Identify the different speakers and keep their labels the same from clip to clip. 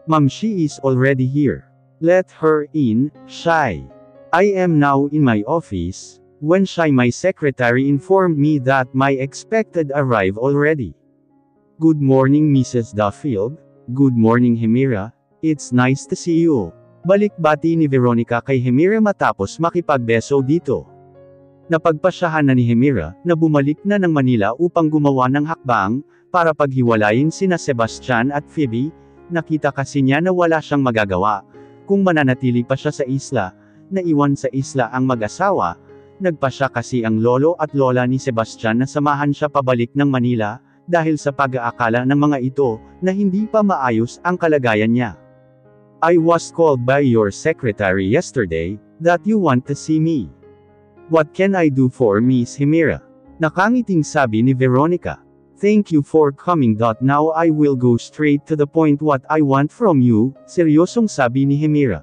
Speaker 1: Ma'am, she is already here. Let her in, Shai. I am now in my office, when Shai my secretary informed me that my expected arrive already. Good morning Mrs. Duffield. Good morning Hemira. It's nice to see you. Balik-bati ni Veronica kay Hemira matapos makipagbeso dito. Napagpasyahan na ni Hemira, na bumalik na ng Manila upang gumawa ng hakbang, para paghiwalayin sina Sebastian at Phoebe. Nakita kasi niya na wala siyang magagawa, kung mananatili pa siya sa isla, naiwan sa isla ang mag-asawa. Nagpasya kasi ang lolo at lola ni Sebastian na samahan siya pabalik ng Manila, dahil sa pag-aakala ng mga ito, na hindi pa maayos ang kalagayan niya. I was called by your secretary yesterday, that you want to see me. What can I do for Miss Hemira? Nakangiting sabi ni Veronica. Thank you for coming. Now I will go straight to the point. What I want from you, seryosong sabi ni Hemira.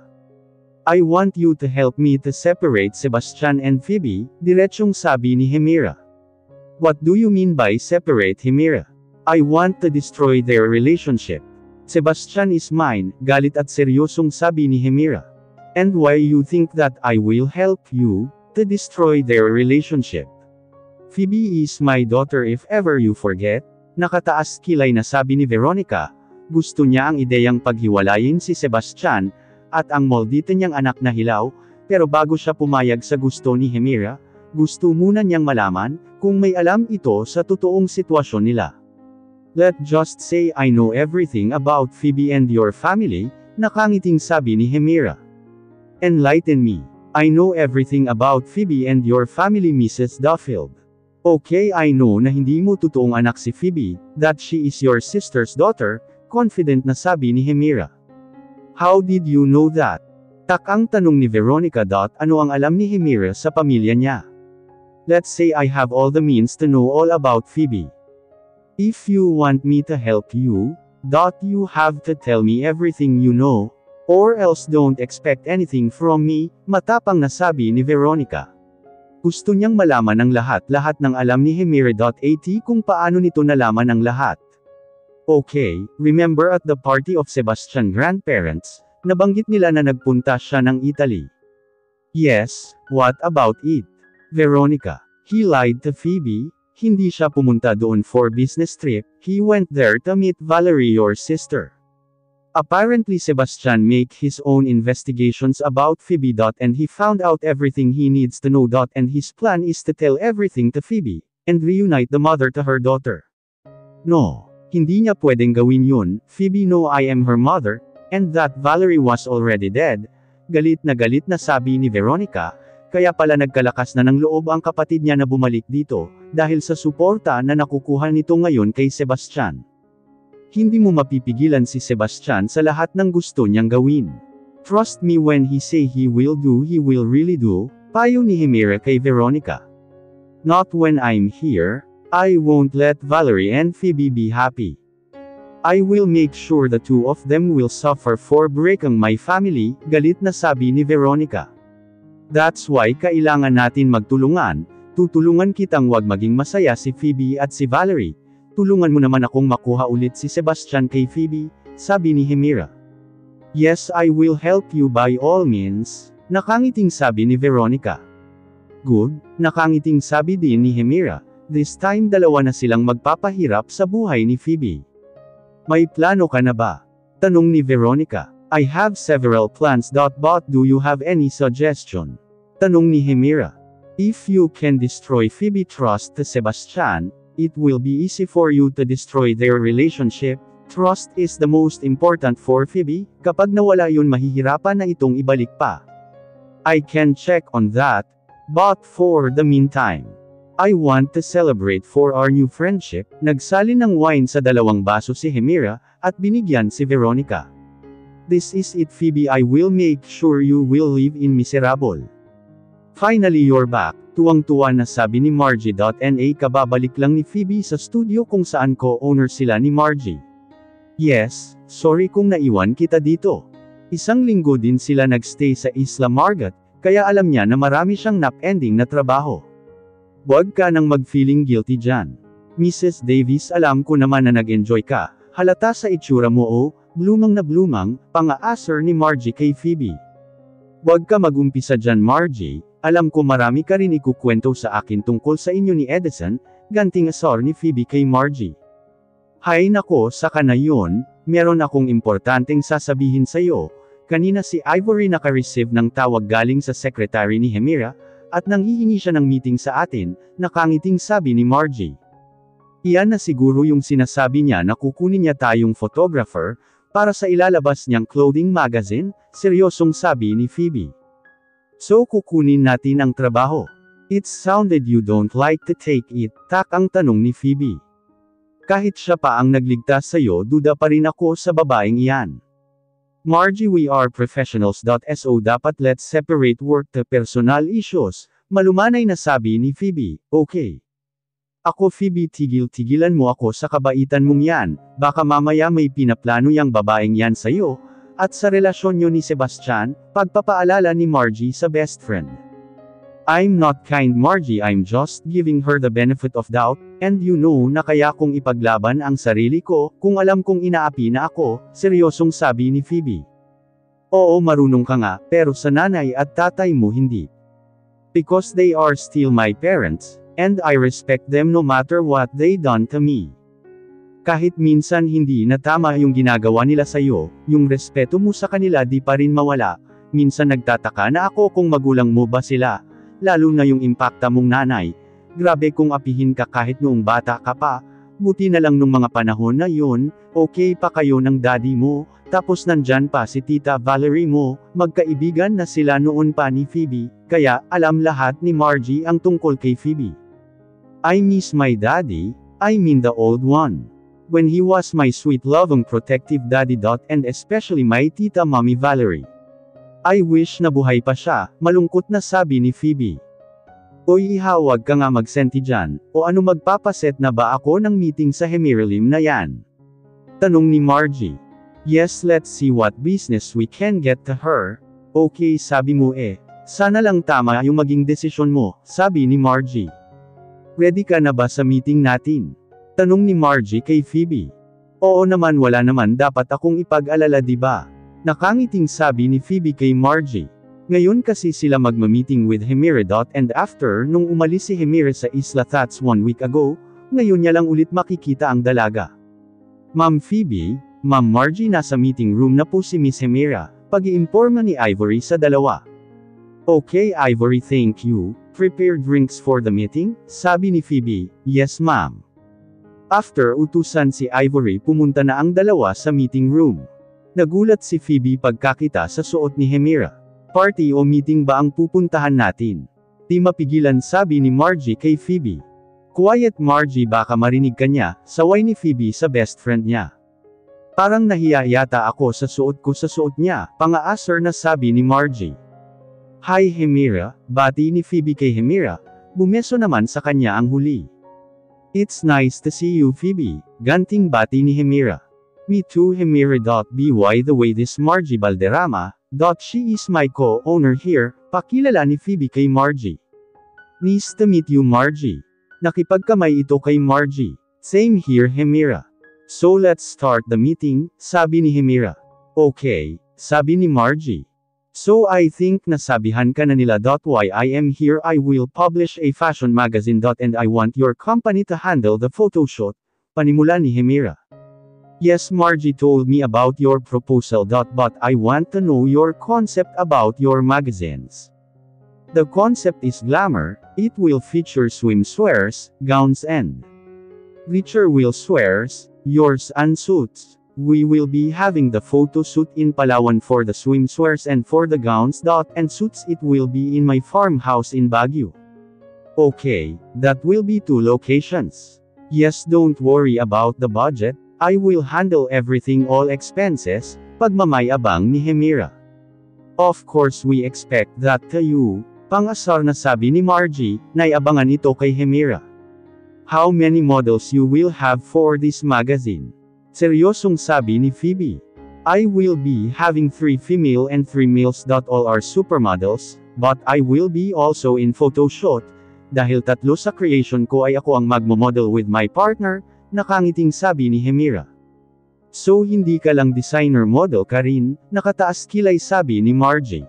Speaker 1: I want you to help me to separate Sebastian and Phoebe, diretsong sabi ni Hemira. What do you mean by separate, Hemira? I want to destroy their relationship. Sebastian is mine, galit at seryosong sabi ni Hemira. And why you think that I will help you to destroy their relationship? Phoebe is my daughter if ever you forget. Nakataas kilay na sabi ni Veronica. Gusto niya ang ideyang paghiwalayin si Sebastian, at ang maldita niyang anak na Hilaw, pero bago siya pumayag sa gusto ni Hemira, gusto muna niyang malaman, kung may alam ito sa totoong sitwasyon nila. Let's just say I know everything about Phoebe and your family, nakangiting sabi ni Hemira. Enlighten me. I know everything about Phoebe and your family, Mrs. Duffield. Okay, I know na hindi mo totoong anak si Phoebe, that she is your sister's daughter, confident na sabi ni Hemira. How did you know that? Takang tanong ni Veronica. Ano ang alam ni Hemira sa pamilya niya? Let's say I have all the means to know all about Phoebe. If you want me to help you, you have to tell me everything you know, or else don't expect anything from me, matapang na sabi ni Veronica. Gusto niyang malaman ang lahat-lahat ng alam ni Hemira. At kung paano nito nalaman ang lahat. Okay, remember at the party of Sebastian grandparents, nabanggit nila na nagpunta siya ng Italy. Yes, what about it? Veronica. He lied to Phoebe, hindi siya pumunta doon for business trip, he went there to meet Valerie, your sister. Apparently Sebastian make his own investigations about Phoebe. And he found out everything he needs to know. And his plan is to tell everything to Phoebe, and reunite the mother to her daughter. No, hindi niya pwedeng gawin yun. Phoebe know I am her mother, and that Valerie was already dead. Galit na sabi ni Veronica, kaya pala nagkalakas na ng loob ang kapatid niya na bumalik dito, dahil sa suporta na nakukuha nito ngayon kay Sebastian. Hindi mo mapipigilan si Sebastian sa lahat ng gusto niyang gawin. Trust me, when he say he will really do, payo ni Hemira kay Veronica. Not when I'm here, I won't let Valerie and Phoebe be happy. I will make sure the two of them will suffer for breaking my family, galit na sabi ni Veronica. That's why kailangan natin magtulungan, tutulungan kitang wag maging masaya si Phoebe at si Valerie. Tulungan mo naman akong makuha ulit si Sebastian kay Phoebe, sabi ni Hemira. Yes, I will help you by all means, nakangiting sabi ni Veronica. Good, nakangiting sabi din ni Hemira, this time dalawa na silang magpapahirap sa buhay ni Phoebe. May plano ka na ba? Tanong ni Veronica. I have several plans. But do you have any suggestion? Tanong ni Hemira. If you can destroy Phoebe trust to Sebastian, it will be easy for you to destroy their relationship. Trust is the most important for Phoebe, kapag nawala yun mahihirapan na itong ibalik pa. I can check on that, but for the meantime, I want to celebrate for our new friendship. Nagsali ng wine sa dalawang baso si Hemira, at binigyan si Veronica. This is it, Phoebe, I will make sure you will live in miserable. Finally you're back. Tuwang-tuwa na sabi ni Margie. Kababalik lang ni Phoebe sa studio kung saan co-owner sila ni Margie. Yes, sorry kung naiwan kita dito. Isang linggo din sila nagstay sa Isla Margot, kaya alam niya na marami siyang nap-ending na trabaho. Huwag ka nang mag-feeling guilty dyan. Mrs. Davis, alam ko naman na nag-enjoy ka, halata sa itsura mo Blumang na blumang, pang-aasar ni Margie kay Phoebe. Huwag ka mag-umpisa dyan Margie, alam ko marami ka rin ikukwento sa akin tungkol sa inyo ni Edison, ganting asar ni Phoebe kay Margie. Hay nako saka na yun, meron akong importanteng sasabihin sa'yo. Kanina si Ivory naka-receive ng tawag galing sa secretary ni Hemira, at nanghihingi siya ng meeting sa atin, nakangiting sabi ni Margie. Iyan na siguro yung sinasabi niya na kukunin niya tayong photographer, para sa ilalabas niyang clothing magazine, seryosong sabi ni Phoebe. So kukunin natin ang trabaho. It sounded you don't like to take it, tak ang tanong ni Phoebe. Kahit siya pa ang nagligtas sa'yo duda pa rin ako sa babaeng iyan. Margie we are professionals. So dapat let's separate work to personal issues, malumanay na sabi ni Phoebe, okay. Ako Phoebe tigil-tigilan mo ako sa kabaitan mong yan, baka mamaya may pinaplano yang babaeng yan sa'yo, at sa relasyon nyo ni Sebastian, pagpapaalala ni Margie sa best friend. I'm not kind Margie I'm just giving her the benefit of doubt, and you know na kaya kong ipaglaban ang sarili ko, kung alam kong inaapi na ako, seryosong sabi ni Phoebe. Oo marunong ka nga, pero sa nanay at tatay mo hindi. Because they are still my parents, and I respect them no matter what they done to me. Kahit minsan hindi na tama yung ginagawa nila sa'yo, yung respeto mo sa kanila di pa rin mawala, minsan nagtataka na ako kung magulang mo ba sila. Lalo na yung impakta mong nanay, grabe kung apihin ka kahit noong bata ka pa, buti na lang nung mga panahon na yun, okay pa kayo ng daddy mo, tapos nandyan pa si Tita Valerie mo, magkaibigan na sila noon pa ni Phoebe, kaya alam lahat ni Margie ang tungkol kay Phoebe. I miss my daddy, I mean the old one. When he was my sweet loving protective daddy. And especially my Tita Mommy Valerie. I wish na buhay pa siya, malungkot na sabi ni Phoebe. Oy ihawag ka nga magsenti dyan, o ano magpapaset na ba ako ng meeting sa Hemiralim na yan? Tanong ni Margie. Yes let's see what business we can get to her. Okay sabi mo sana lang tama yung maging desisyon mo, sabi ni Margie. Ready ka na ba sa meeting natin? Tanong ni Margie kay Phoebe. Oo naman wala naman dapat akong ipag-alala diba? Nakangiting sabi ni Phoebe kay Margie. Ngayon kasi sila magma-meeting with Hemira. And after nung umalis si Hemira sa isla that's 1 week ago, ngayon niya lang ulit makikita ang dalaga. Ma'am Phoebe, Ma'am Margie nasa meeting room na po si Miss Hemira, pag-iimporma ni Ivory sa dalawa. Okay Ivory thank you, prepare drinks for the meeting, sabi ni Phoebe, yes ma'am. After utusan si Ivory pumunta na ang dalawa sa meeting room. Nagulat si Phoebe pagkakita sa suot ni Hemira. Party o meeting ba ang pupuntahan natin? Di mapigilan sabi ni Margie kay Phoebe. Quiet Margie baka marinig ka niya, saway ni Phoebe sa best friend niya. Parang nahiya yata ako sa suot ko sa suot niya, pang-aasar na sabi ni Margie. Hi Hemira, bati ni Phoebe kay Hemira, bumeso naman sa kanya ang huli. It's nice to see you Phoebe, ganting bati ni Hemira. Me too Hemira. By the way this Margie Balderrama, she is my co-owner here, pakilala ni Phoebe kay Margie. Nice to meet you Margie. Nakipagkamay ito kay Margie. Same here Hemira. So let's start the meeting, sabi ni Hemira. Okay, sabi ni Margie. So I think nasabihan ka na nila. Why I am here I will publish a fashion magazine. And I want your company to handle the photo shoot, panimula ni Hemira. Yes Margie told me about your proposal. But I want to know your concept about your magazines. The concept is glamour, it will feature swimwears, gowns and richer wears, yours and suits. We will be having the photo shoot in Palawan for the swimwears and for the gowns. And suits it will be in my farmhouse in Baguio. Okay, that will be 2 locations. Yes don't worry about the budget. I will handle everything all expenses, pagmamayabang ni Hemira. Of course we expect that to you, pang-asar na sabi ni Margie, naiabangan ito kay Hemira. How many models you will have for this magazine? Seryosong sabi ni Phoebe. I will be having 3 female and 3 males. All are supermodels, but I will be also in photo shoot, dahil 3 sa creation ko ay ako ang magmo-model with my partner, nakangiting sabi ni Hemira. So hindi ka lang designer model ka rin, nakataas kilay sabi ni Margie.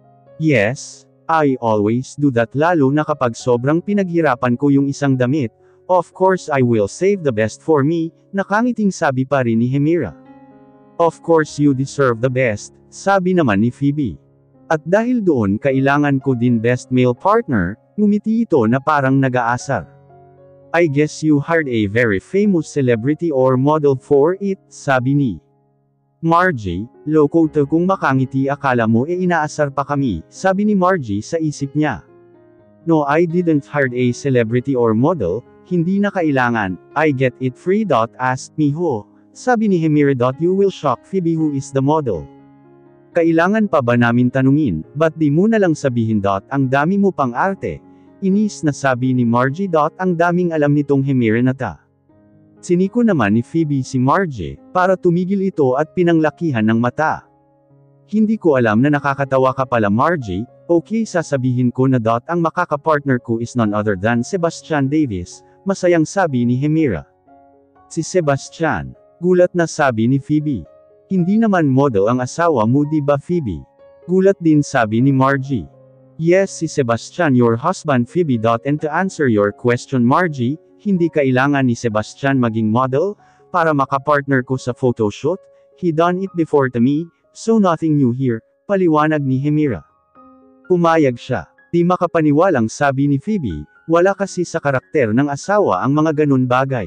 Speaker 1: Yes, I always do that lalo na kapag sobrang pinaghirapan ko yung isang damit. Of course I will save the best for me, nakangiting sabi pa rin ni Hemira. Of course you deserve the best, sabi naman ni Phoebe. At dahil doon kailangan ko din best male partner, ngumiti ito na parang nag-aasar. I guess you hired a very famous celebrity or model for it, sabi ni Margie. Loko to kung makangiti akala mo inaasar pa kami, sabi ni Margie sa isip niya. No, I didn't hire a celebrity or model, hindi na kailangan, I get it free. Ask me who, sabi ni Hemira. You will shock Phoebe, who is the model. Kailangan pa ba namin tanungin, ba't di mo na lang sabihin. Ang dami mo pang arte, inis na sabi ni Margie. Ang daming alam nitong Hemira na ta. Siniko naman ni Phoebe si Margie, para tumigil ito at pinanglakihan ng mata. Hindi ko alam na nakakatawa ka pala Margie, okay sasabihin ko na. Ang makakapartner ko is none other than Sebastian Davis, masayang sabi ni Hemira. Si Sebastian, gulat na sabi ni Phoebe. Hindi naman model ang asawa mo di ba Phoebe? Gulat din sabi ni Margie. Yes, si Sebastian your husband Phoebe. And to answer your question Margie, hindi kailangan ni Sebastian maging model, para makapartner ko sa photoshoot, he done it before to me, so nothing new here, paliwanag ni Hemira. Pumayag siya. Di makapaniwalang sabi ni Phoebe, wala kasi sa karakter ng asawa ang mga ganun bagay.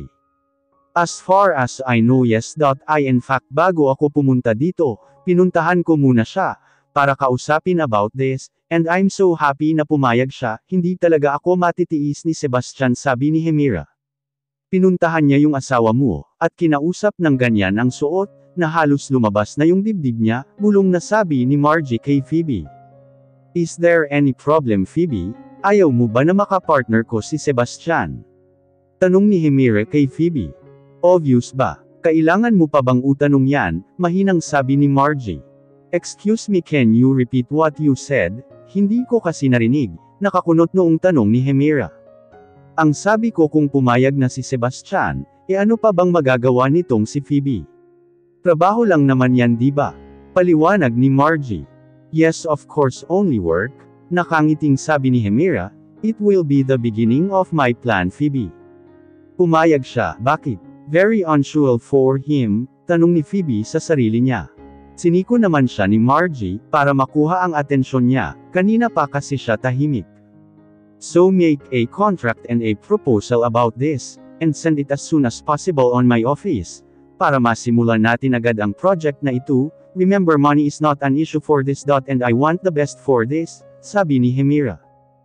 Speaker 1: As far as I know yes. I in fact bago ako pumunta dito, pinuntahan ko muna siya, para kausapin about this, and I'm so happy na pumayag siya, hindi talaga ako matitiis ni Sebastian sabi ni Hemira. Pinuntahan niya yung asawa mo, at kinausap ng ganyan ang suot, na halos lumabas na yung dibdib niya, bulong na sabi ni Margie kay Phoebe. Is there any problem Phoebe? Ayaw mo ba na makapartner ko si Sebastian? Tanong ni Hemira kay Phoebe. Obvious ba? Kailangan mo pa bang utanong yan? Mahinang sabi ni Margie. Excuse me, can you repeat what you said? Hindi ko kasi narinig, nakakunot noong tanong ni Hemira. Ang sabi ko kung pumayag na si Sebastian, ano pa bang magagawa nitong si Phoebe? Trabaho lang naman yan di ba? Paliwanag ni Margie. Yes of course only work, nakangiting sabi ni Hemira, it will be the beginning of my plan Phoebe. Pumayag siya, bakit? Very unusual for him, tanong ni Phoebe sa sarili niya. Siniko naman siya ni Margie, para makuha ang atensyon niya, kanina pa kasi siya tahimik. So make a contract and a proposal about this, and send it as soon as possible on my office, para masimulan natin agad ang project na ito. Remember money is not an issue for this. And I want the best for this, sabi ni Hemira.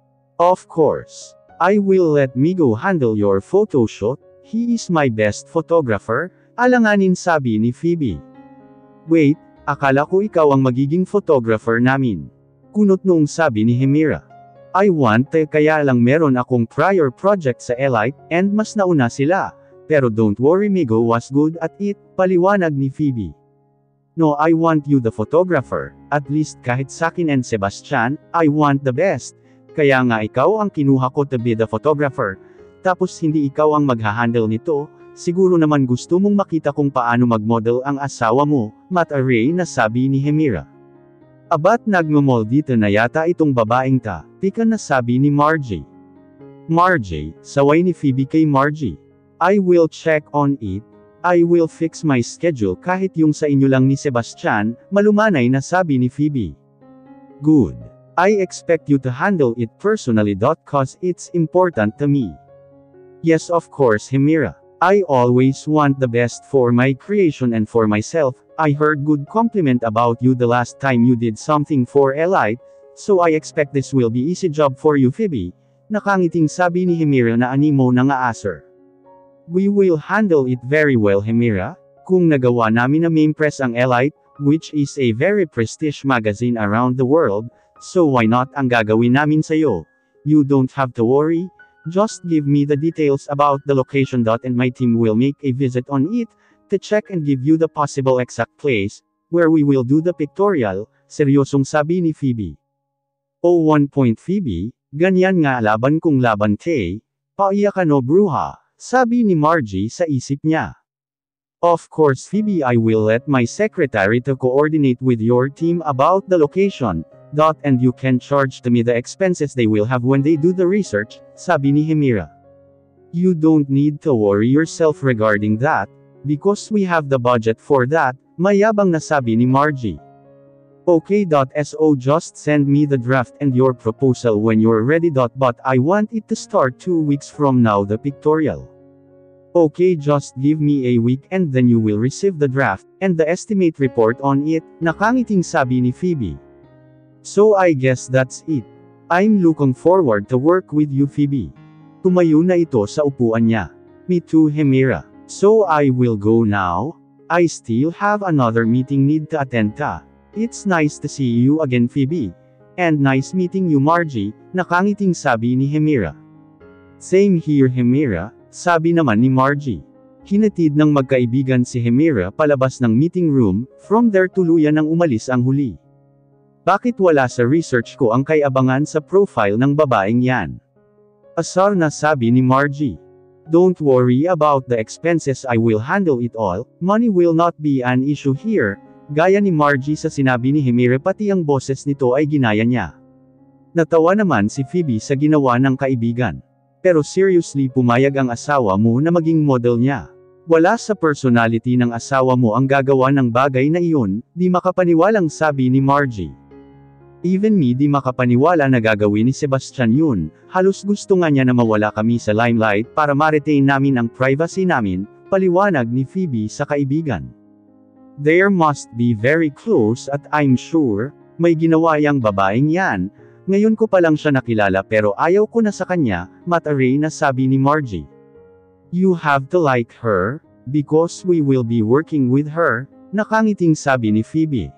Speaker 1: Of course. I will let Migo handle your photoshoot, he is my best photographer, alanganin sabi ni Phoebe. Wait, akala ko ikaw ang magiging photographer namin. Kunot noong sabi ni Hemira. I want kaya lang meron akong prior project sa Elite, and mas nauna sila. Pero don't worry Migo was good at it, paliwanag ni Phoebe. No I want you the photographer, at least kahit sakin and Sebastian, I want the best. Kaya nga ikaw ang kinuha ko to be the photographer. Tapos hindi ikaw ang maghahandle nito, siguro naman gusto mong makita kung paano magmodel ang asawa mo, mat-array na sabi ni Hemira. Abat nagmamol dito na yata itong babaeng ta, tika na sabi ni Margie. Margie, saway ni Phoebe kay Margie. I will check on it, I will fix my schedule kahit yung sa inyo lang ni Sebastian, malumanay na sabi ni Phoebe. Good. I expect you to handle it personally. Cause it's important to me. Yes of course Hemira. I always want the best for my creation and for myself. I heard good compliment about you the last time you did something for Elite, so I expect this will be easy job for you Phoebe. Nakangiting sabi ni Hemira na animo na nga-answer. We will handle it very well Hemira. Kung nagawa namin na ma-impress ang Elite, which is a very prestige magazine around the world, so why not ang gagawin namin sayo? You don't have to worry. Just give me the details about the location. And my team will make a visit on it, to check and give you the possible exact place, where we will do the pictorial, seryosong sabi ni Phoebe. Oh 1 point Phoebe, ganyan nga laban kung laban te, paiyak ka no bruha, sabi ni Margie sa isip niya. Of course Phoebe, I will let my secretary to coordinate with your team about the location, and you can charge to me the expenses they will have when they do the research, sabi ni Hemira. You don't need to worry yourself regarding that, because we have the budget for that, mayabang na sabi ni Margie. Okay. So just send me the draft and your proposal when you're ready. But I want it to start 2 weeks from now. The pictorial. Okay, just give me a week and then you will receive the draft, and the estimate report on it, nakangiting sabi ni Phoebe. So I guess that's it. I'm looking forward to work with you, Phoebe. Tumayo na ito sa upuan niya. Me too, Hemira. So I will go now. I still have another meeting need to attend to. It's nice to see you again, Phoebe. And nice meeting you, Margie, nakangiting sabi ni Hemira. Same here, Hemira, sabi naman ni Margie. Hinatid ng magkaibigan si Hemira palabas ng meeting room, from there tuluyan ng umalis ang huli. Bakit wala sa research ko ang kaiabangan sa profile ng babaeng yan? Asar na sabi ni Margie. Don't worry about the expenses, I will handle it all, money will not be an issue here. Gaya ni Margie sa sinabi ni Hemira, pati ang boses nito ay ginaya niya. Natawa naman si Phoebe sa ginawa ng kaibigan. Pero seriously, pumayag ang asawa mo na maging model niya. Wala sa personality ng asawa mo ang gagawa ng bagay na iyon, di makapaniwalang sabi ni Margie. Even me di makapaniwala na gagawin ni Sebastian yun, halos gusto nga niya na mawala kami sa limelight para ma-retain namin ang privacy namin, paliwanag ni Phoebe sa kaibigan. There must be very close at I'm sure, may ginawa yang babaeng yan, ngayon ko pa lang siya nakilala pero ayaw ko na sa kanya, mataray na sabi ni Margie. You have to like her, because we will be working with her, nakangiting sabi ni Phoebe.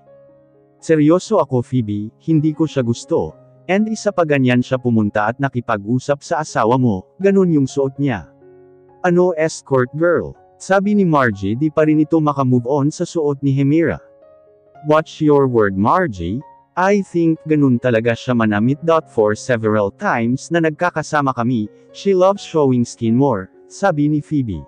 Speaker 1: Seryoso ako, Phoebe, hindi ko siya gusto, and isa pa ganyan siya pumunta at nakipag-usap sa asawa mo, ganun yung suot niya. Ano, escort girl? Sabi ni Margie, di pa rin ito makamove on sa suot ni Hemira. Watch your word, Margie. I think ganun talaga siya manamit. For several times na nagkakasama kami, she loves showing skin more, sabi ni Phoebe.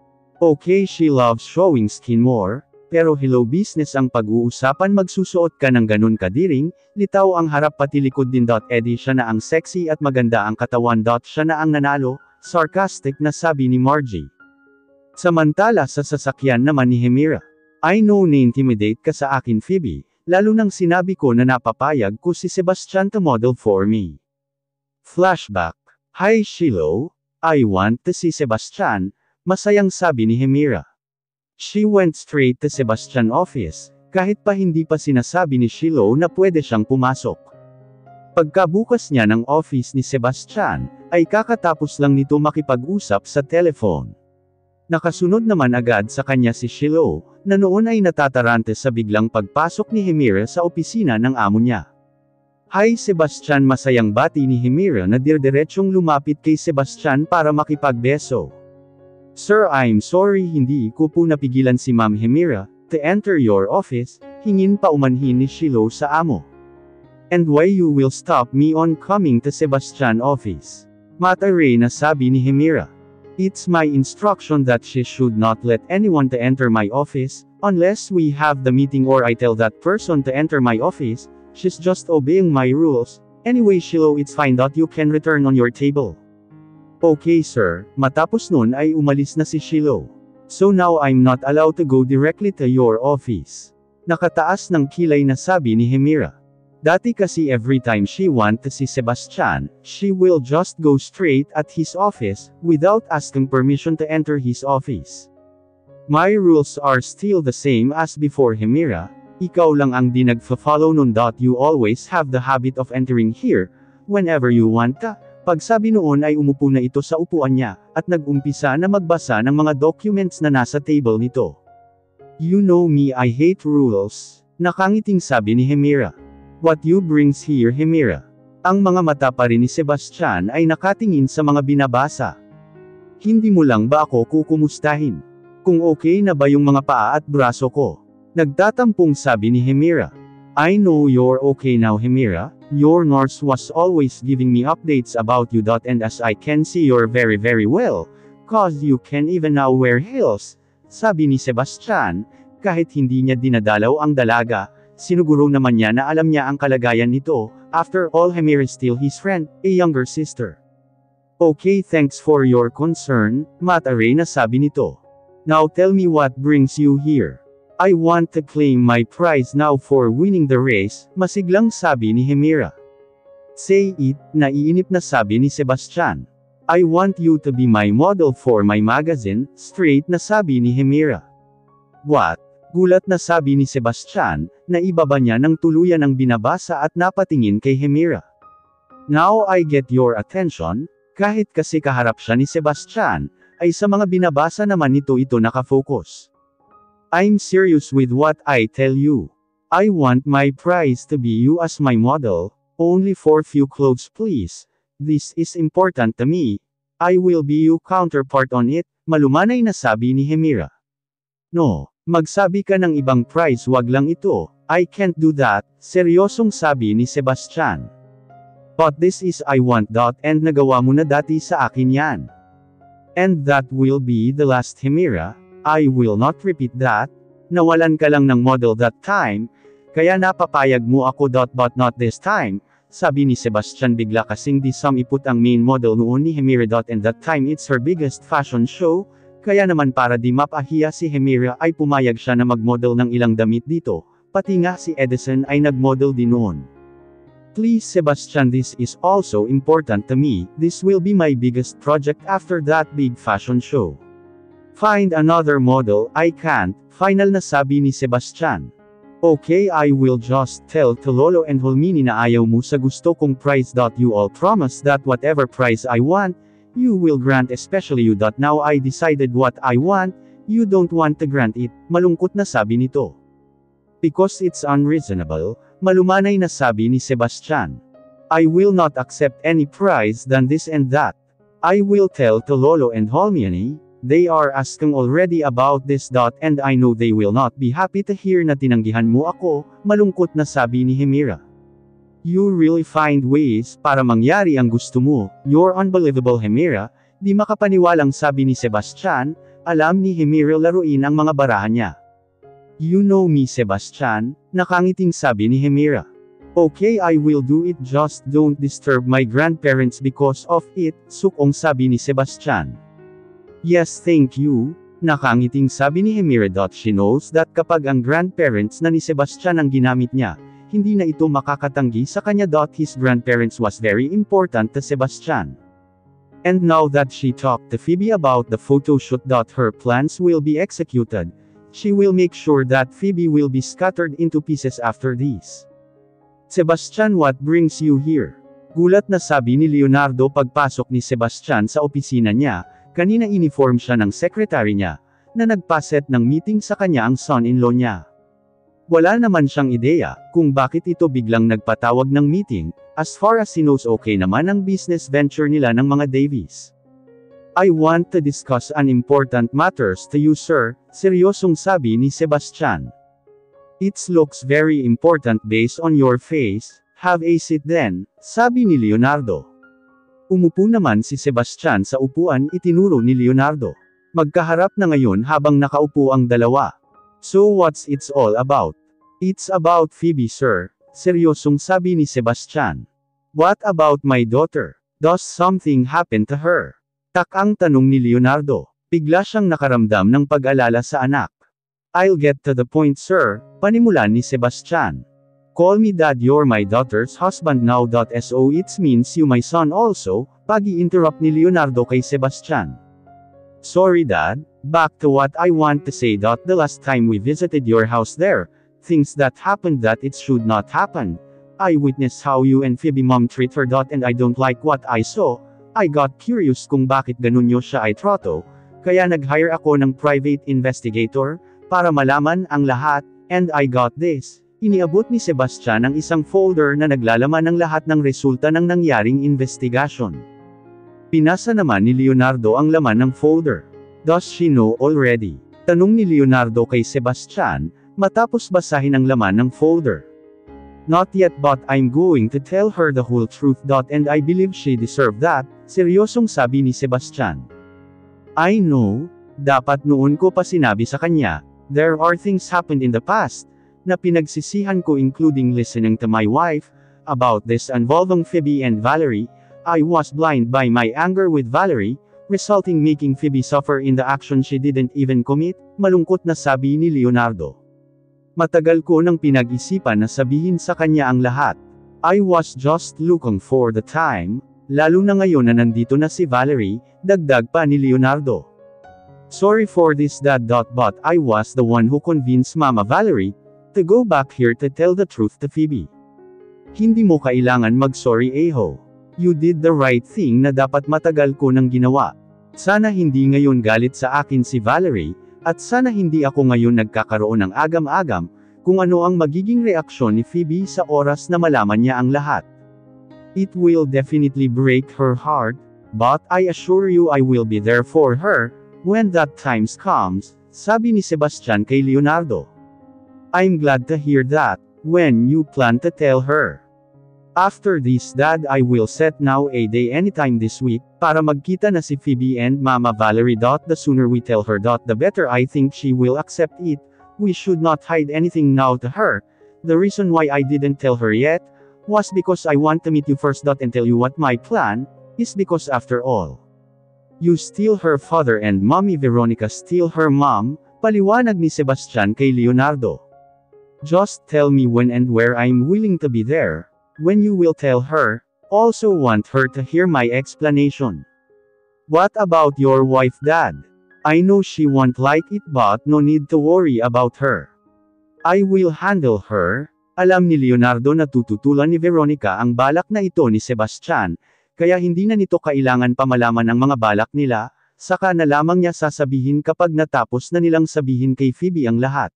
Speaker 1: Okay, she loves showing skin more, pero hello business ang pag-uusapan, magsusuot ka ng ganun kadiring, litaw ang harap pati likod din. Edi siya na ang sexy at maganda ang katawan. Siya na ang nanalo, sarcastic na sabi ni Margie. Samantala sa sasakyan naman ni Hemira. I know na-intimidate ka sa akin, Phoebe, lalo nang sinabi ko na napapayag ko si Sebastian to model for me. Flashback. Hi Shiloh, I want to see Sebastian, masayang sabi ni Hemira. She went straight to Sebastian office, kahit pa hindi pa sinasabi ni Shiloh na pwede siyang pumasok. Pagkabukas niya ng office ni Sebastian, ay kakatapos lang nito makipag-usap sa telephone. Nakasunod naman agad sa kanya si Shiloh, na noon ay natatarante sa biglang pagpasok ni Hemira sa opisina ng amo niya. Hi Sebastian, masayang bati ni Hemira na dirdiretsong lumapit kay Sebastian para makipagbeso. Sir, I'm sorry, hindi ko po napigilan si Ma'am Hemira to enter your office, hingin pa umanhin ni Shiloh sa amo. And why you will stop me on coming to Sebastian office? Mataray na sabi ni Hemira. It's my instruction that she should not let anyone to enter my office, unless we have the meeting or I tell that person to enter my office. She's just obeying my rules. Anyway Shiloh, it's fine. You can return on your table. Okay sir. Matapos nun ay umalis na si Shiloh. So now I'm not allowed to go directly to your office. Nakataas ng kilay na sabi ni Hemira. Dati kasi every time she want to see Sebastian, she will just go straight at his office, without asking permission to enter his office. My rules are still the same as before, Hemira. Ikaw lang ang di nagfa-follow nun. You always have the habit of entering here, whenever you want to. Pagsabi noon ay umupo na ito sa upuan niya, at nag-umpisa na magbasa ng mga documents na nasa table nito. You know me, I hate rules. Nakangiting sabi ni Hemira. What you brings here, Hemira? Ang mga mata pa rin ni Sebastian ay nakatingin sa mga binabasa. Hindi mo lang ba ako kukumustahin? Kung okay na ba yung mga paa at braso ko? Nagtatampong sabi ni Hemira. I know you're okay now, Hemira. Your nurse was always giving me updates about you. And as I can see, you're very well, cause you can even now wear heels. sabi ni Sebastian, kahit hindi niya dinadalaw ang dalaga, sinuguro naman niya na alam niya ang kalagayan nito, after all Hemira is still his friend, a younger sister. Okay, thanks for your concern, Mata-Ray na sabi nito. Now tell me what brings you here. I want to claim my prize now for winning the race, masiglang sabi ni Hemira. Say it, naiinip na sabi ni Sebastian. I want you to be my model for my magazine, straight na sabi ni Hemira. What? Gulat na sabi ni Sebastian, na ibaba niya ng tuluyan ang binabasa at napatingin kay Hemira. Now I get your attention, kahit kasi kaharap siya ni Sebastian, ay sa mga binabasa naman ito nakafocus. I'm serious with what I tell you. I want my prize to be you as my model, only for few clothes please. This is important to me. I will be your counterpart on it, malumanay na sabi ni Hemira. No, magsabi ka ng ibang prize wag lang ito, I can't do that, seryosong sabi ni Sebastian. But this is I want. And nagawa mo na dati sa akin yan. And that will be the last Hemira, I will not repeat that, nawalan ka lang ng model that time, kaya napapayag mo ako. But not this time. Sabi ni Sebastian bigla kasing di iput ang main model noon ni Hemira. And that time it's her biggest fashion show, kaya naman para di mapahiya si Hemira ay pumayag siya na magmodel ng ilang damit dito, pati nga si Edison ay nagmodel din noon. Please Sebastian, this is also important to me, this will be my biggest project after that big fashion show. Find another model, I can't, final na sabi ni Sebastian. Okay, I will just tell to Lolo and Holmini na ayaw mo sa gusto kong prize. You all promise that whatever prize I want, you will grant, especially you. Now I decided what I want, you don't want to grant it, malungkot na sabi nito. Because it's unreasonable, malumanay na sabi ni Sebastian. I will not accept any prize than this and that. I will tell to Lolo and Holmini. They are asking already about this. And I know they will not be happy to hear na tinanggihan mo ako, malungkot na sabi ni Hemira. You really find ways para mangyari ang gusto mo, you're unbelievable Hemira, di makapaniwalang sabi ni Sebastian, alam ni Hemira laruin ang mga barahan niya. You know me Sebastian, nakangiting sabi ni Hemira. Okay, I will do it, just don't disturb my grandparents because of it, sukong sabi ni Sebastian. Yes, thank you, nakangiting sabi ni Hemira. She knows that kapag ang grandparents na ni Sebastian ang ginamit niya, hindi na ito makakatanggi sa kanya. His grandparents was very important to Sebastian. And now that she talked to Phoebe about the photo shoot. Her plans will be executed. She will make sure that Phoebe will be scattered into pieces after this. Sebastian, what brings you here? Gulat na sabi ni Leonardo pagpasok ni Sebastian sa opisina niya. Kanina uniform siya ng secretary niya, na nagpaset ng meeting sa kanya ang son-in-law niya. Wala naman siyang ideya, kung bakit ito biglang nagpatawag ng meeting, as far as he knows okay naman ang business venture nila ng mga Davies. I want to discuss an important matters to you sir, seryosong sabi ni Sebastian. It looks very important based on your face, have a seat then, sabi ni Leonardo. Umupo naman si Sebastian sa upuan itinuro ni Leonardo. Magkaharap na ngayon habang nakaupo ang dalawa. So what's it's all about? It's about Phoebe sir, seryosong sabi ni Sebastian. What about my daughter? Does something happen to her? Takang tanong ni Leonardo. Bigla siyang nakaramdam ng pag-alala sa anak. I'll get to the point sir, panimulan ni Sebastian. Call me dad, you're my daughter's husband now. So it means you my son also, pag-i-interrupt ni Leonardo kay Sebastian. Sorry dad, back to what I want to say. The last time we visited your house there, things that happened that it should not happen. I witnessed how you and Phoebe mom treat her. And I don't like what I saw. I got curious kung bakit ganun nyo siya ay trato, kaya nag-hire ako ng private investigator, para malaman ang lahat, and I got this. Iniabot ni Sebastian ang isang folder na naglalaman ng lahat ng resulta ng nangyaring investigasyon. Pinasa naman ni Leonardo ang laman ng folder. Does she know already? Tanong ni Leonardo kay Sebastian, matapos basahin ang laman ng folder. Not yet, but I'm going to tell her the whole truth. And I believe she deserved that, seryosong sabi ni Sebastian. I know, Dapat noon ko pa sinabi sa kanya, there are things happened in the past, na pinagsisihan ko including listening to my wife, about this involving Phoebe and Valerie. I was blind by my anger with Valerie, resulting making Phoebe suffer in the action she didn't even commit, malungkot na sabi ni Leonardo. Matagal ko nang pinag-isipan na sabihin sa kanya ang lahat. I was just looking for the time, lalo na ngayon na nandito na si Valerie, dagdag pa ni Leonardo. Sorry for this dad. But I was the one who convinced Mama Valerie to go back here to tell the truth to Phoebe. Hindi mo kailangan mag-sorry Eho. You did the right thing na dapat matagal ko nang ginawa. Sana hindi ngayon galit sa akin si Valerie, at sana hindi ako ngayon nagkakaroon ng agam-agam, kung ano ang magiging reaksyon ni Phoebe sa oras na malaman niya ang lahat. It will definitely break her heart, but I assure you I will be there for her, when that time comes, sabi ni Sebastian kay Leonardo. I'm glad to hear that. When you plan to tell her? After this dad, I will set now a day anytime this week, para magkita na si Phoebe and Mama Valerie. The sooner we tell her the better. I think she will accept it. We should not hide anything now to her. The reason why I didn't tell her yet, was because I want to meet you first. And tell you what my plan is, because after all, you steal her father and Mommy Veronica steal her mom, paliwanag ni Sebastian kay Leonardo. Just tell me when and where. I'm willing to be there. When you will tell her, also want her to hear my explanation. What about your wife, Dad? I know she won't like it, but no need to worry about her. I will handle her. Alam ni Leonardo na tututulan ni Veronica ang balak na ito ni Sebastian, kaya hindi na nito kailangan pa malaman ang mga balak nila, saka na lamang niya sasabihin kapag natapos na nilang sabihin kay Phoebe ang lahat.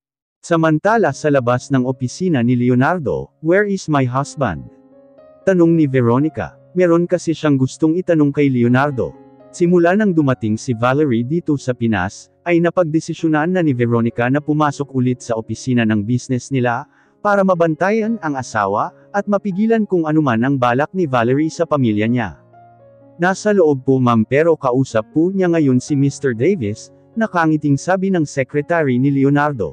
Speaker 1: Samantala sa labas ng opisina ni Leonardo, where is my husband? Tanong ni Veronica. Meron kasi siyang gustong itanong kay Leonardo. Simula nang dumating si Valerie dito sa Pinas, ay napagdesisyonan na ni Veronica na pumasok ulit sa opisina ng business nila, para mabantayan ang asawa, at mapigilan kung anuman ang balak ni Valerie sa pamilya niya. Nasa loob po ma'am, pero kausap po niya ngayon si Mr. Davis, nakangiting sabi ng secretary ni Leonardo.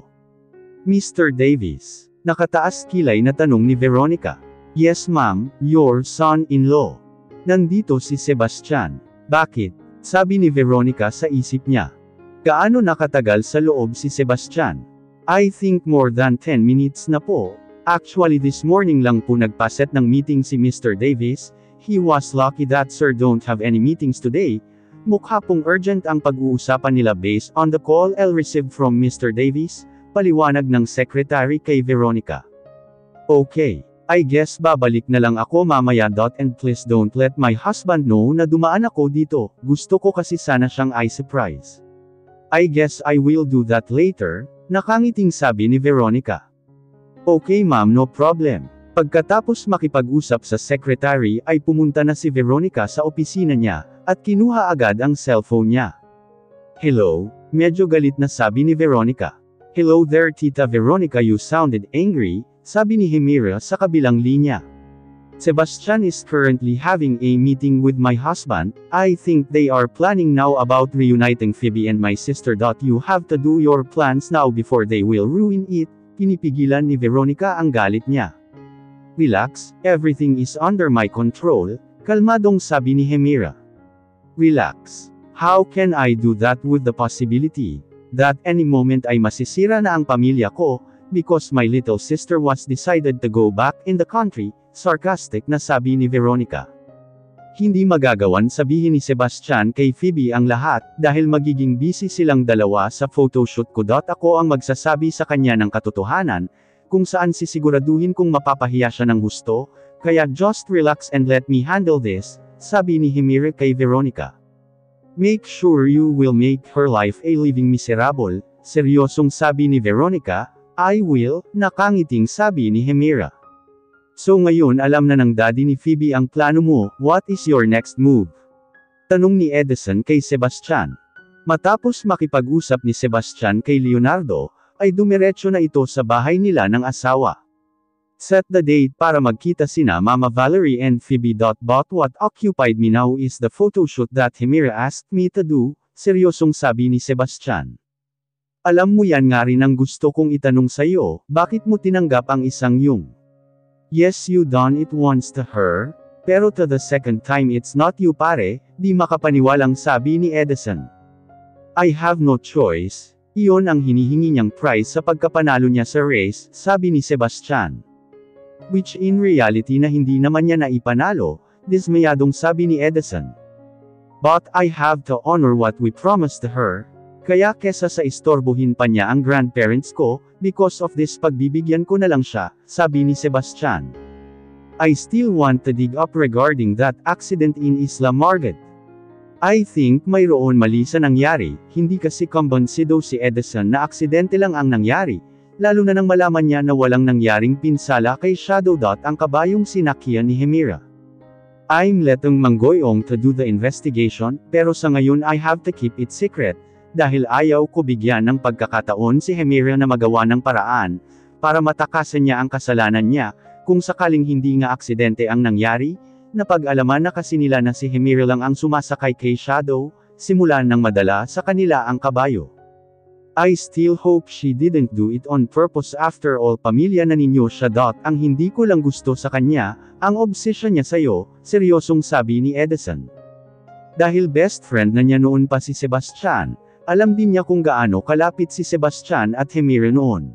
Speaker 1: Mr. Davis, nakataas kilay na tanong ni Veronica. Yes ma'am, your son-in-law. Nandito si Sebastian. Bakit? Sabi ni Veronica sa isip niya. Gaano nakatagal sa loob si Sebastian? I think more than 10 minutes na po. Actually this morning lang po nagpaset ng meeting si Mr. Davis. He was lucky that sir don't have any meetings today. Mukha pong urgent ang pag-uusapan nila based on the call I received from Mr. Davis, paliwanag ng secretary kay Veronica. Okay. I guess babalik na lang ako mamaya. And please don't let my husband know na dumaan ako dito, gusto ko kasi sana siyang i-surprise. I guess I will do that later, nakangiting sabi ni Veronica. Okay ma'am, no problem. Pagkatapos makipag-usap sa secretary ay pumunta na si Veronica sa opisina niya, at kinuha agad ang cellphone niya. Hello, medyo galit na sabi ni Veronica. Hello there Tita Veronica, you sounded angry, sabi ni Himira sa kabilang linya. Sebastian is currently having a meeting with my husband. I think they are planning now about reuniting Phoebe and my sister. You have to do your plans now before they will ruin it. Pinipigilan ni Veronica ang galit niya. Relax, everything is under my control, kalmadong sabi ni Himira. Relax. How can I do that with the possibility that any moment ay masisira na ang pamilya ko, because my little sister was decided to go back in the country, sarcastic na sabi ni Veronica. Hindi magagawan sabihin ni Sebastian kay Phoebe ang lahat, dahil magiging busy silang dalawa sa photoshoot ko. Ako ang magsasabi sa kanya ng katotohanan, kung saan sisiguraduhin kong mapapahiya siya ng husto, kaya just relax and let me handle this, sabi ni Himira kay Veronica. Make sure you will make her life a living miserable, seryosong sabi ni Veronica. I will, nakangiting sabi ni Himira. So ngayon alam na ng daddy ni Phoebe ang plano mo, what is your next move? Tanong ni Edison kay Sebastian. Matapos makipag-usap ni Sebastian kay Leonardo, ay dumiretso na ito sa bahay nila ng asawa. Set the date para magkita sina Mama Valerie and Phoebe. But what occupied me now is the photoshoot that Himira asked me to do, seryosong sabi ni Sebastian. Alam mo yan nga rin ang gusto kong itanong sa'yo, bakit mo tinanggap ang isang yung? Yes, you done it once to her, pero to the second time it's not you pare, di makapaniwalang sabi ni Edison. I have no choice, iyon ang hinihingi niyang prize sa pagkapanalo niya sa race, sabi ni Sebastian. Which in reality na hindi naman niya naipanalo, dismayadong sabi ni Edison. But I have to honor what we promised to her, kaya kesa sa istorbohin pa niya ang grandparents ko, because of this pagbibigyan ko na lang siya, sabi ni Sebastian. I still want to dig up regarding that accident in Isla Margate. I think mayroon mali sa nangyari, hindi kasi kumbinsido si Edison na aksidente lang ang nangyari, lalo na nang malaman niya na walang nangyaring pinsala kay Shadow Dot ang kabayong sinakyan ni Hemira. I'm letting Manggoyong to do the investigation, pero sa ngayon I have to keep it secret, dahil ayaw ko bigyan ng pagkakataon si Hemira na magawa ng paraan, para matakasan niya ang kasalanan niya, kung sakaling hindi nga aksidente ang nangyari, napag-alaman na kasi nila na si Hemira lang ang sumasakay kay Shadow, simulan ng madala sa kanila ang kabayo. I still hope she didn't do it on purpose after all pamilya na ninyo siya. Ang hindi ko lang gusto sa kanya, ang obsession niya sa'yo, seryosong sabi ni Edison. Dahil best friend na niya noon pa si Sebastian, alam din niya kung gaano kalapit si Sebastian at Hemira noon.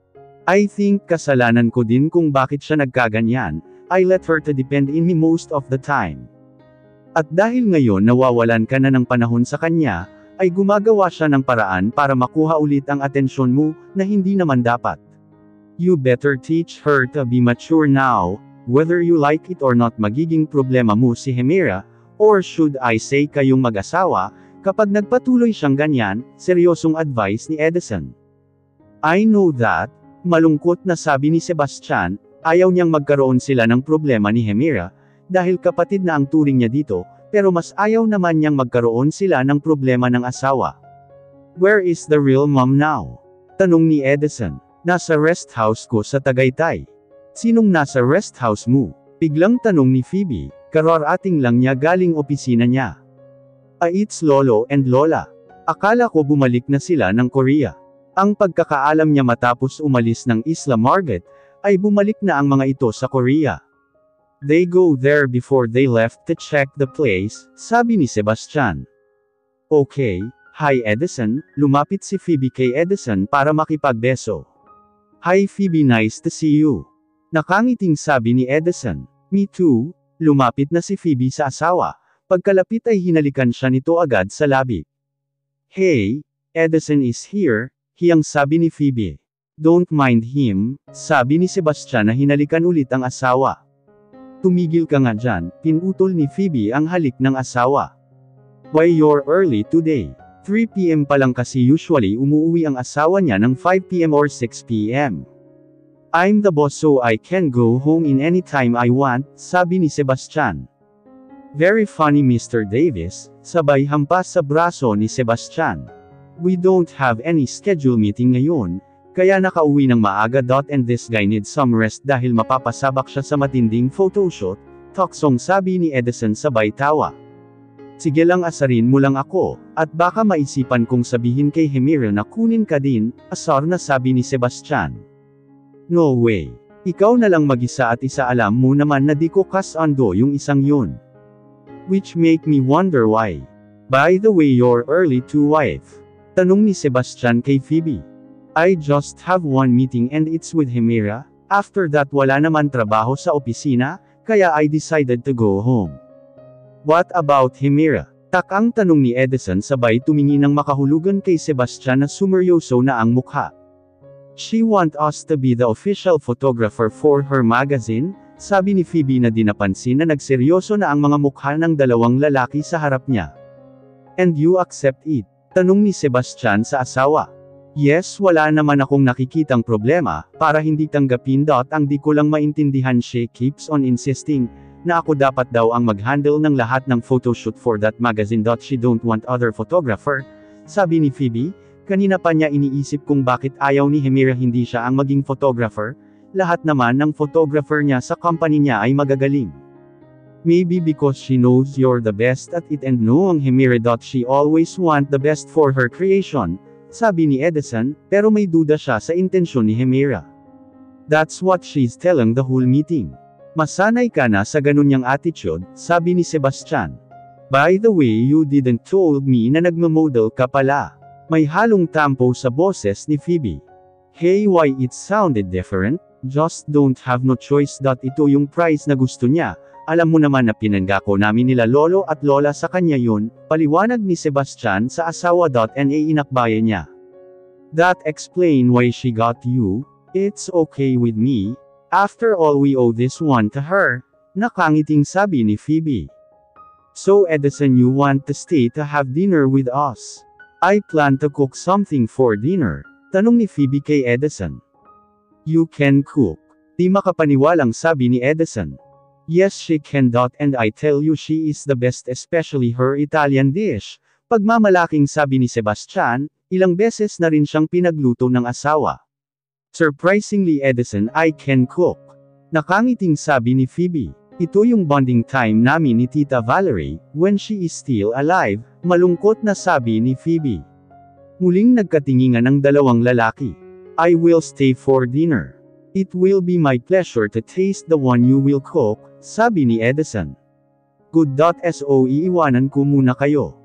Speaker 1: I think kasalanan ko din kung bakit siya nagkaganyan, I let her to depend in me most of the time. At dahil ngayon nawawalan ka na ng panahon sa kanya, ay gumagawa siya ng paraan para makuha ulit ang atensyon mo, na hindi naman dapat. You better teach her to be mature now, whether you like it or not magiging problema mo si Hemira, or should I say kayong mag-asawa, kapag nagpatuloy siyang ganyan, seryosong advice ni Edison. I know that, malungkot na sabi ni Sebastian, ayaw niyang magkaroon sila ng problema ni Hemira, dahil kapatid na ang turing niya dito, pero mas ayaw naman niyang magkaroon sila ng problema ng asawa. Where is the real mom now? Tanong ni Edison. Nasa rest house ko sa Tagaytay. Sinong nasa rest house mo? Biglang tanong ni Phoebe, kararating lang niya galing opisina niya. It's lolo and lola. Akala ko bumalik na sila ng Korea. Ang pagkakaalam niya matapos umalis ng Isla Margate, ay bumalik na ang mga ito sa Korea. They go there before they left to check the place, sabi ni Sebastian. Okay, hi Edison, lumapit si Phoebe kay Edison para makipagbeso. Hi Phoebe, nice to see you. Nakangiting sabi ni Edison. Me too, lumapit na si Phoebe sa asawa, pagkalapit ay hinalikan siya nito agad sa labi. Hey, Edison is here, hiyang sabi ni Phoebe. Don't mind him, sabi ni Sebastian na hinalikan ulit ang asawa. Tumigil ka nga dyan, pinutol ni Phoebe ang halik ng asawa. Why you're early today? 3 PM pa lang kasi usually umuwi ang asawa niya ng 5 PM or 6 PM. I'm the boss so I can go home in any time I want, sabi ni Sebastian. Very funny Mr. Davis, sabay hampas sa braso ni Sebastian. We don't have any schedule meeting ngayon, kaya nakauwi ng maaga. And this guy needs some rest dahil mapapasabak siya sa matinding photoshoot, toksong sabi ni Edison sabay tawa. Sige lang asarin mo lang ako, at baka maisipan kong sabihin kay Hemira na kunin ka din, asar na sabi ni Sebastian. No way. Ikaw na lang mag-isa at isa alam mo naman na di ko kasando yung isang yun. Which make me wonder why. By the way you're early to wife. Tanong ni Sebastian kay Phoebe. I just have one meeting and it's with Hemira, after that wala naman trabaho sa opisina, kaya I decided to go home. What about Hemira? Takang tanong ni Edison sabay tumingin ng makahulugan kay Sebastian na sumeryoso na ang mukha. She want us to be the official photographer for her magazine, sabi ni Phoebe na di napansin na nagseryoso na ang mga mukha ng dalawang lalaki sa harap niya. And you accept it? Tanong ni Sebastian sa asawa. Yes, wala naman akong nakikitang problema, para hindi tanggapin. Ang di ko lang maintindihan, she keeps on insisting, na ako dapat daw ang mag-handle ng lahat ng photoshoot for that magazine. She don't want other photographer, sabi ni Phoebe, kanina pa niya iniisip kung bakit ayaw ni Hemira hindi siya ang maging photographer, lahat naman ng photographer niya sa company niya ay magagaling. Maybe because she knows you're the best at it and knowing Himira. She always want the best for her creation, sabi ni Edison, pero may duda siya sa intensyon ni Himira. That's what she's telling the whole meeting. Masanay ka na sa ganun niyang attitude, sabi ni Sebastian. By the way, you didn't told me na nagmamodel ka pala. May halong tampo sa boses ni Phoebe. Hey, why it sounded different? Just don't have no choice. Ito yung prize na gusto niya. Alam mo naman na pinanggako namin nila lolo at lola sa kanya yun, paliwanag ni Sebastian sa asawa. Inakbayan niya. That explain why she got you. It's okay with me. After all, we owe this one to her. Nakangiting sabi ni Phoebe. So Edison, you want to stay to have dinner with us? I plan to cook something for dinner. Tanong ni Phoebe kay Edison. You can cook. Di makapaniwalang sabi ni Edison. Yes, she can. And I tell you, she is the best, especially her Italian dish. Pagmamalaking sabi ni Sebastian, ilang beses na rin siyang pinagluto ng asawa. Surprisingly, Edison, I can cook. Nakangiting sabi ni Phoebe. Ito yung bonding time namin ni Tita Valerie, when she is still alive, malungkot na sabi ni Phoebe. Muling nagkatingingan ang dalawang lalaki. I will stay for dinner. It will be my pleasure to taste the one you will cook, sabi ni Edison. Good. So iiwanan ko muna kayo.